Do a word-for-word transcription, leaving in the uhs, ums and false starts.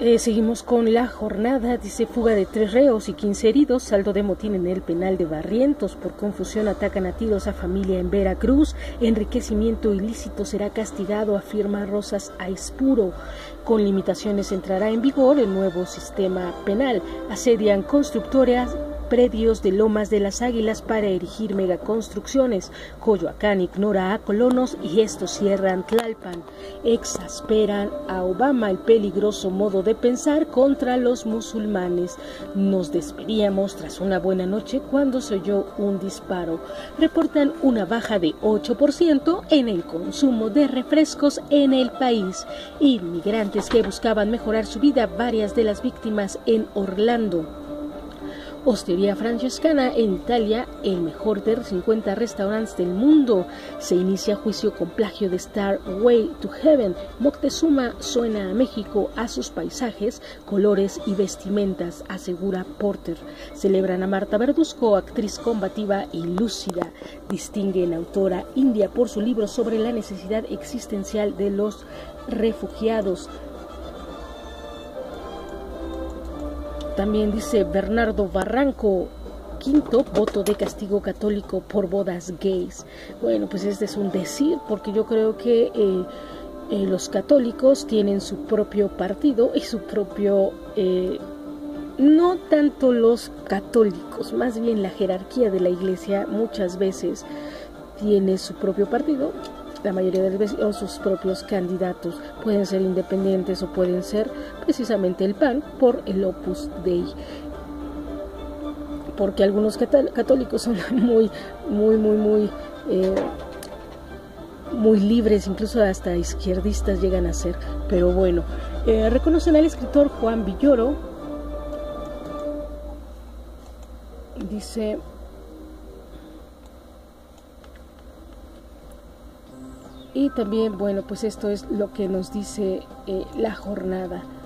Eh, seguimos con la jornada. Dice: fuga de tres reos y quince heridos, saldo de motín en el penal de Barrientos. Por confusión atacan a tiros a familia en Veracruz. Enriquecimiento ilícito será castigado, afirma Rosas Aispuro. Con limitaciones entrará en vigor el nuevo sistema penal. Asedian constructoras predios de Lomas de las Águilas para erigir megaconstrucciones. Coyoacán ignora a colonos y estos cierran Tlalpan. Exasperan a Obama el peligroso modo de pensar contra los musulmanes. Nos despedíamos tras una buena noche cuando se oyó un disparo. Reportan una baja de ocho por ciento en el consumo de refrescos en el país. Inmigrantes que buscaban mejorar su vida, varias de las víctimas en Orlando. Hostería Francescana en Italia, el mejor de cincuenta restaurantes del mundo. Se inicia juicio con plagio de Star Way to Heaven. Moctezuma suena a México, a sus paisajes, colores y vestimentas, asegura Porter. Celebran a Marta Verduzco, actriz combativa y lúcida. Distinguen autora india por su libro sobre la necesidad existencial de los refugiados. También dice Bernardo Barranco: quinto voto de castigo católico por bodas gays. Bueno, pues este es un decir, porque yo creo que eh, eh, los católicos tienen su propio partido y su propio, eh, no tanto los católicos, más bien la jerarquía de la iglesia muchas veces tiene su propio partido. La mayoría de las veces, o sus propios candidatos, pueden ser independientes o pueden ser precisamente el P A N por el Opus Dei, porque algunos católicos son muy, muy, muy, muy, eh, muy libres, incluso hasta izquierdistas llegan a ser. Pero bueno, eh, reconocen al escritor Juan Villoro. Dice: y también, bueno, pues esto es lo que nos dice eh, la jornada.